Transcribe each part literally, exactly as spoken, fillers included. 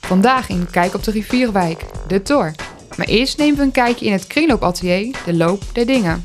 Vandaag in Kijk op de Rivierenwijk, de Tor. Maar eerst nemen we een kijkje in het kringloopatelier, de loop der dingen.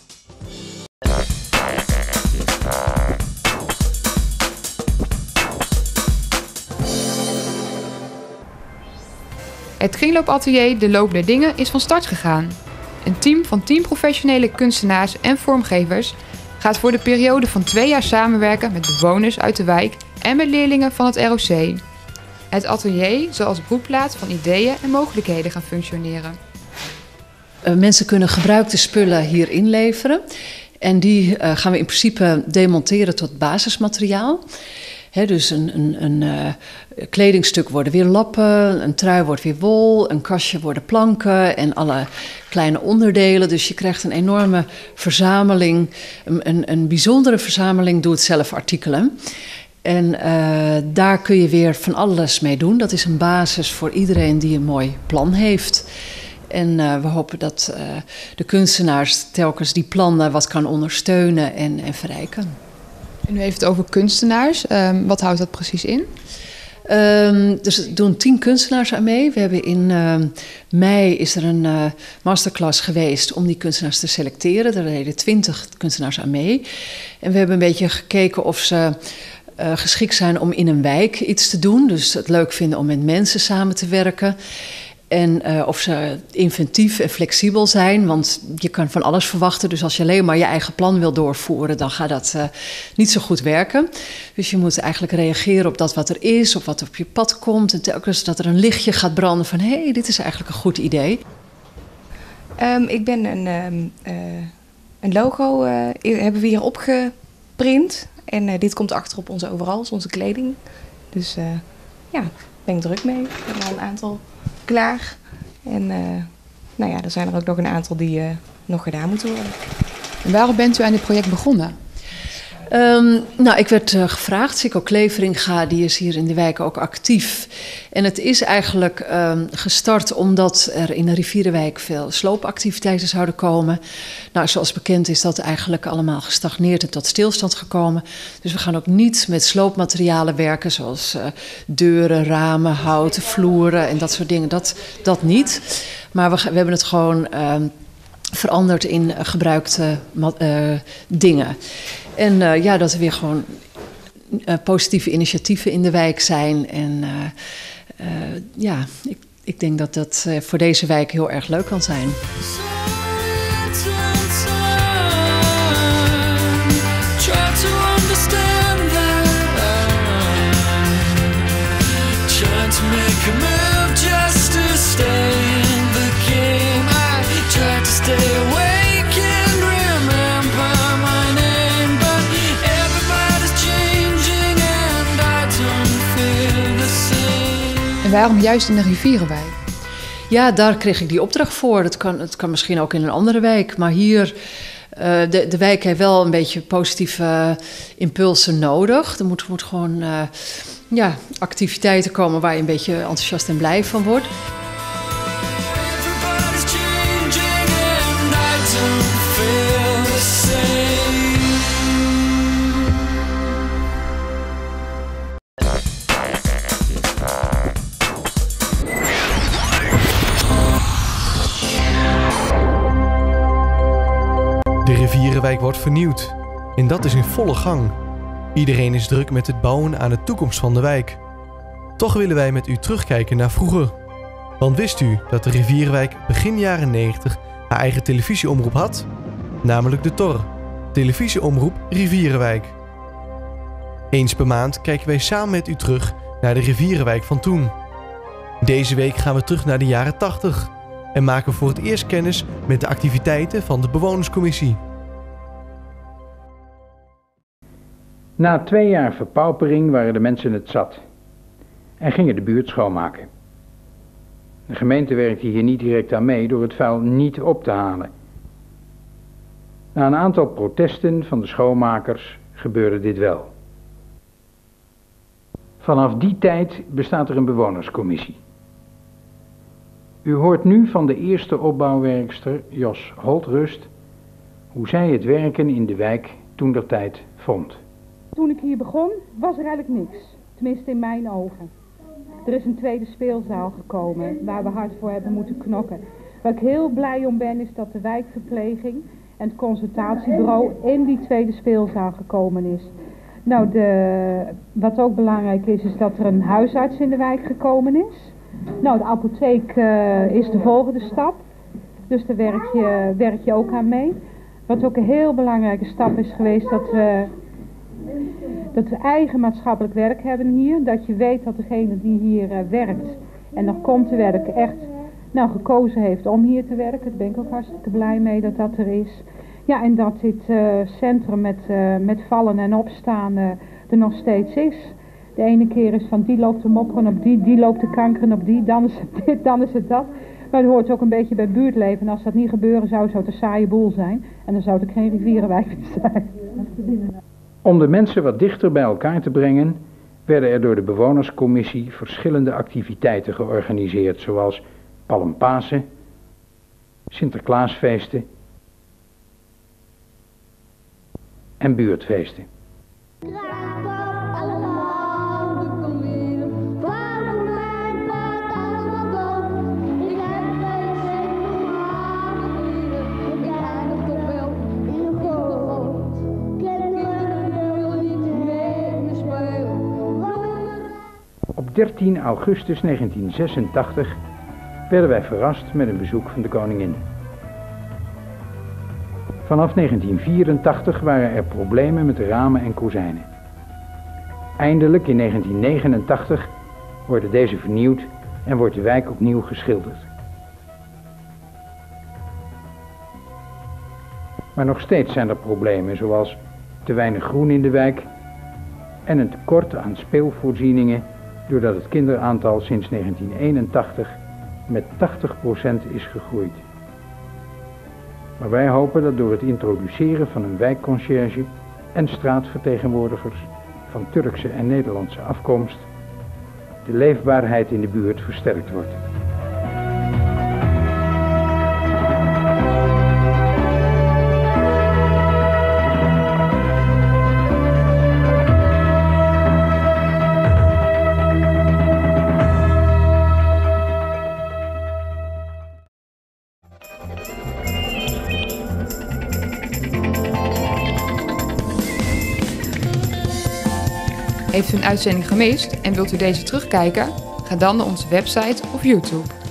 Het kringloopatelier De Loop der Dingen is van start gegaan. Een team van tien professionele kunstenaars en vormgevers gaat voor de periode van twee jaar samenwerken met bewoners uit de wijk en met leerlingen van het R O C. Het atelier zal als broedplaats van ideeën en mogelijkheden gaan functioneren. Mensen kunnen gebruikte spullen hier inleveren en die uh, gaan we in principe demonteren tot basismateriaal. He, dus een, een, een uh, kledingstuk worden weer lappen, een trui wordt weer wol, een kastje worden planken en alle kleine onderdelen. Dus je krijgt een enorme verzameling, een, een, een bijzondere verzameling doe-het-zelf artikelen. En uh, daar kun je weer van alles mee doen. Dat is een basis voor iedereen die een mooi plan heeft. En uh, we hopen dat uh, de kunstenaars telkens die plannen wat kan ondersteunen en, en verrijken. En u heeft het over kunstenaars. Um, wat houdt dat precies in? Um, dus er doen tien kunstenaars aan mee. We hebben in uh, mei is er een uh, masterclass geweest om die kunstenaars te selecteren. Er deden twintig kunstenaars aan mee. En we hebben een beetje gekeken of ze uh, geschikt zijn om in een wijk iets te doen. Dus het leuk vinden om met mensen samen te werken. En uh, of ze inventief en flexibel zijn, want je kan van alles verwachten. Dus als je alleen maar je eigen plan wil doorvoeren, dan gaat dat uh, niet zo goed werken. Dus je moet eigenlijk reageren op dat wat er is, op wat er op je pad komt. En telkens dat er een lichtje gaat branden van, hé, hey, dit is eigenlijk een goed idee. Um, ik ben een, um, uh, een logo, uh, hebben we hier opgeprint. En uh, dit komt achter op onze overals, onze kleding. Dus uh, ja, daar ben ik druk mee. Ik heb al een aantal klaar. En uh, nou ja, er zijn er ook nog een aantal die uh, nog gedaan moeten worden. En waarom bent u aan dit project begonnen? Um, nou, ik werd uh, gevraagd. Sikko Kleveringa, die is hier in de wijk ook actief. En het is eigenlijk um, gestart omdat er in de Rivierenwijk veel sloopactiviteiten zouden komen. Nou, zoals bekend is dat eigenlijk allemaal gestagneerd en tot stilstand gekomen. Dus we gaan ook niet met sloopmaterialen werken, zoals uh, deuren, ramen, houten vloeren en dat soort dingen. Dat, dat niet. Maar we, we hebben het gewoon um, veranderd in uh, gebruikte uh, dingen. En uh, ja, dat er weer gewoon uh, positieve initiatieven in de wijk zijn. En uh, uh, ja, ik, ik denk dat dat uh, voor deze wijk heel erg leuk kan zijn. En waarom juist in de Rivierenwijk? Ja, daar kreeg ik die opdracht voor. Het kan, het kan misschien ook in een andere wijk. Maar hier, uh, de, de wijk heeft wel een beetje positieve uh, impulsen nodig. Er moet, moet gewoon uh, ja, activiteiten komen waar je een beetje enthousiast en blij van wordt. De Rivierenwijk wordt vernieuwd en dat is in volle gang. Iedereen is druk met het bouwen aan de toekomst van de wijk. Toch willen wij met u terugkijken naar vroeger. Want wist u dat de Rivierenwijk begin jaren negentig haar eigen televisieomroep had? Namelijk de Tor, televisieomroep Rivierenwijk. Eens per maand kijken wij samen met u terug naar de Rivierenwijk van toen. Deze week gaan we terug naar de jaren tachtig. En maken voor het eerst kennis met de activiteiten van de bewonerscommissie. Na twee jaar verpaupering waren de mensen het zat en gingen de buurt schoonmaken. De gemeente werkte hier niet direct aan mee door het vuil niet op te halen. Na een aantal protesten van de schoonmakers gebeurde dit wel. Vanaf die tijd bestaat er een bewonerscommissie. U hoort nu van de eerste opbouwwerkster Jos Holtrust hoe zij het werken in de wijk toentertijd vond. Toen ik hier begon was er eigenlijk niks, tenminste in mijn ogen. Er is een tweede speelzaal gekomen waar we hard voor hebben moeten knokken. Waar ik heel blij om ben is dat de wijkverpleging en het consultatiebureau in die tweede speelzaal gekomen is. Nou, de, wat ook belangrijk is, is dat er een huisarts in de wijk gekomen is. Nou, de apotheek uh, is de volgende stap. Dus daar werk je, werk je ook aan mee. Wat ook een heel belangrijke stap is geweest, dat we, dat we eigen maatschappelijk werk hebben hier. Dat je weet dat degene die hier uh, werkt en nog komt te werken echt nou, gekozen heeft om hier te werken. Daar ben ik ook hartstikke blij mee dat dat er is. Ja, en dat dit uh, centrum met, uh, met vallen en opstaan uh, er nog steeds is. De ene keer is van die loopt te mopperen op die, die loopt te kankeren op die, dan is het dit, dan is het dat. Maar dat hoort ook een beetje bij buurtleven. En als dat niet gebeuren zou, zou het een saaie boel zijn. En dan zou het ook geen rivierenwijk zijn. Om de mensen wat dichter bij elkaar te brengen, werden er door de bewonerscommissie verschillende activiteiten georganiseerd, zoals Palmpasen, Sinterklaasfeesten en buurtfeesten. Op dertien augustus negentien zesentachtig werden wij verrast met een bezoek van de koningin. Vanaf negentien vierentachtig waren er problemen met de ramen en kozijnen. Eindelijk in negentien negenentachtig worden deze vernieuwd en wordt de wijk opnieuw geschilderd. Maar nog steeds zijn er problemen zoals te weinig groen in de wijk en een tekort aan speelvoorzieningen doordat het kinderaantal sinds negentien eenentachtig met tachtig procent is gegroeid. Maar wij hopen dat door het introduceren van een wijkconciërge en straatvertegenwoordigers van Turkse en Nederlandse afkomst de leefbaarheid in de buurt versterkt wordt. Heeft u een uitzending gemist en wilt u deze terugkijken? Ga dan naar onze website of YouTube.